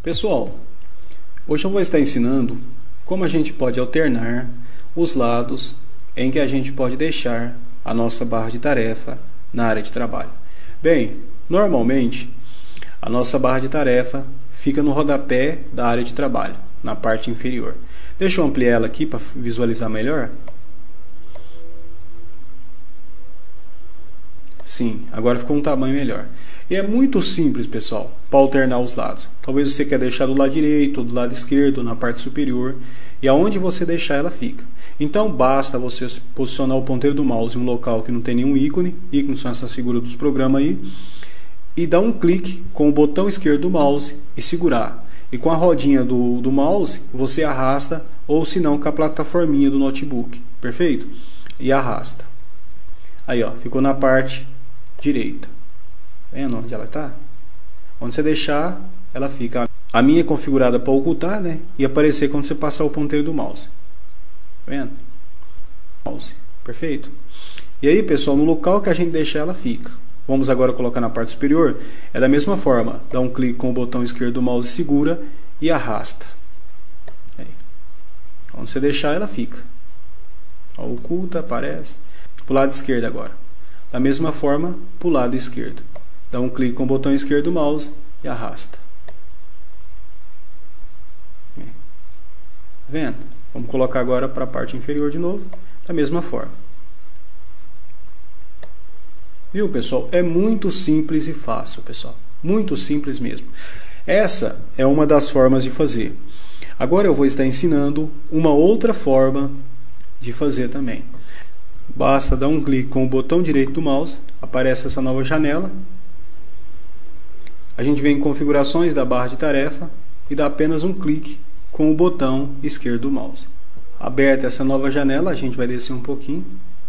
Pessoal, hoje eu vou estar ensinando como a gente pode alternar os lados em que a gente pode deixar a nossa barra de tarefa na área de trabalho. Bem, normalmente a nossa barra de tarefa fica no rodapé da área de trabalho, na parte inferior. Deixa eu ampliar ela aqui para visualizar melhor. Sim, agora ficou um tamanho melhor. E é muito simples, pessoal, para alternar os lados. Talvez você quer deixar do lado direito ou do lado esquerdo, na parte superior. E aonde você deixar, ela fica. Então, basta você posicionar o ponteiro do mouse em um local que não tem nenhum ícone. Ícones são essas figuras dos programas aí. E dar um clique com o botão esquerdo do mouse e segurar. E com a rodinha do mouse, você arrasta, ou se não, com a plataforminha do notebook. Perfeito? E arrasta. Aí, ó, ficou na parte direita. Vendo onde ela está? Onde você deixar, ela fica. A minha é configurada para ocultar, né? E aparecer quando você passar o ponteiro do mouse. Vendo? Mouse. Perfeito? E aí, pessoal, no local que a gente deixar, ela fica. Vamos agora colocar na parte superior. É da mesma forma. Dá um clique com o botão esquerdo do mouse, segura e arrasta. Aí. Onde você deixar, ela fica. Ó, oculta, aparece. Para o lado esquerdo agora. Da mesma forma, para o lado esquerdo. Dá um clique com o botão esquerdo do mouse e arrasta. Vendo? Vamos colocar agora para a parte inferior de novo, da mesma forma. Viu, pessoal? É muito simples e fácil, pessoal. Muito simples mesmo. Essa é uma das formas de fazer. Agora eu vou estar ensinando uma outra forma de fazer também. Basta dar um clique com o botão direito do mouse, aparece essa nova janela. A gente vem em configurações da barra de tarefa e dá apenas um clique com o botão esquerdo do mouse. Aberta essa nova janela, a gente vai descer um pouquinho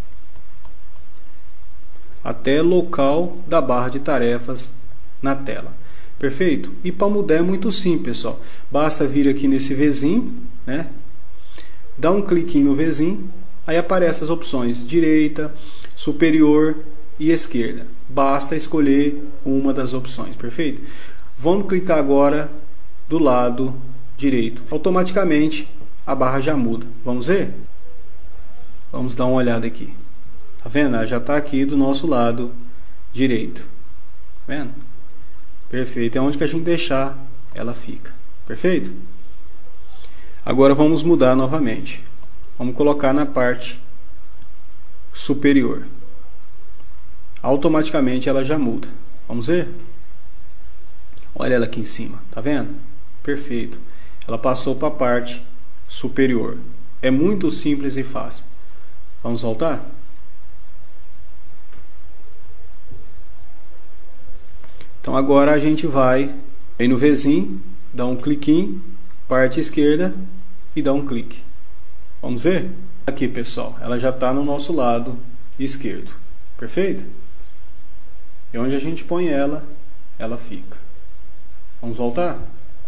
até local da barra de tarefas na tela. Perfeito? E para mudar é muito simples, pessoal. Basta vir aqui nesse Vzinho, né? Dá um cliquinho no Vzinho, aí aparecem as opções direita, superior e esquerda. Basta escolher uma das opções, perfeito? Vamos clicar agora do lado direito. Automaticamente a barra já muda. Vamos ver? Vamos dar uma olhada aqui. Tá vendo? Ela já está aqui do nosso lado direito. Tá vendo? Perfeito. É onde que a gente deixar, ela fica. Perfeito? Agora vamos mudar novamente. Vamos colocar na parte superior. Automaticamente ela já muda. Vamos ver? Olha ela aqui em cima. Tá vendo? Perfeito. Ela passou para a parte superior. É muito simples e fácil. Vamos voltar? Então agora a gente vai no Vzinho, dá um cliquinho, parte esquerda e dá um clique. Vamos ver? Aqui, pessoal, ela já está no nosso lado esquerdo. Perfeito? E onde a gente põe ela, ela fica. Vamos voltar?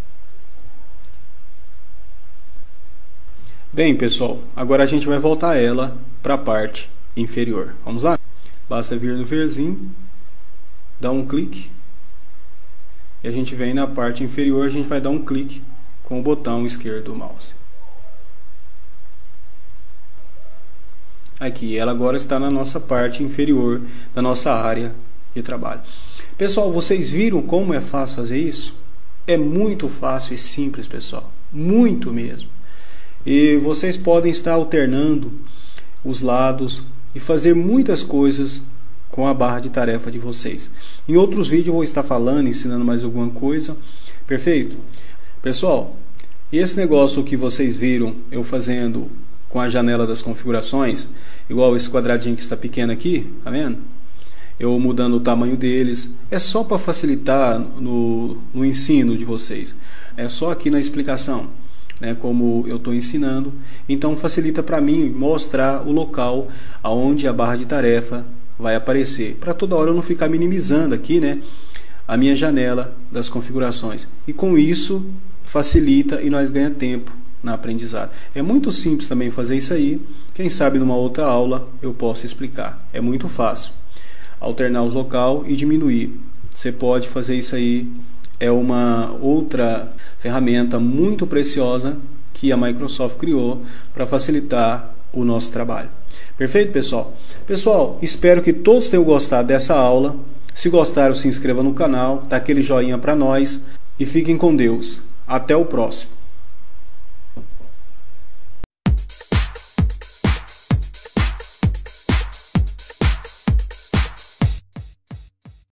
Bem, pessoal, agora a gente vai voltar ela para a parte inferior. Vamos lá? Basta vir no Vzinho, dar um clique. E a gente vem na parte inferior, a gente vai dar um clique com o botão esquerdo do mouse. Aqui, ela agora está na nossa parte inferior da nossa área de trabalho. Pessoal, vocês viram como é fácil fazer isso? É muito fácil e simples, pessoal. Muito mesmo. E vocês podem estar alternando os lados e fazer muitas coisas com a barra de tarefa de vocês. Em outros vídeos eu vou estar falando, ensinando mais alguma coisa. Perfeito? Pessoal, esse negócio que vocês viram eu fazendo com a janela das configurações, igual esse quadradinho que está pequeno aqui, tá vendo? Eu mudando o tamanho deles, é só para facilitar no ensino de vocês. É só aqui na explicação, né, como eu estou ensinando. Então facilita para mim mostrar o local aonde a barra de tarefa vai aparecer, para toda hora eu não ficar minimizando aqui, né, a minha janela das configurações. E com isso facilita e nós ganhamos tempo na aprendizagem. É muito simples também fazer isso aí. Quem sabe numa outra aula eu posso explicar. É muito fácil. Alternar o local e diminuir. Você pode fazer isso aí é uma outra ferramenta muito preciosa que a Microsoft criou para facilitar o nosso trabalho. Perfeito, pessoal? Pessoal, espero que todos tenham gostado dessa aula. Se gostaram, se inscreva no canal, dá aquele joinha para nós e fiquem com Deus. Até o próximo.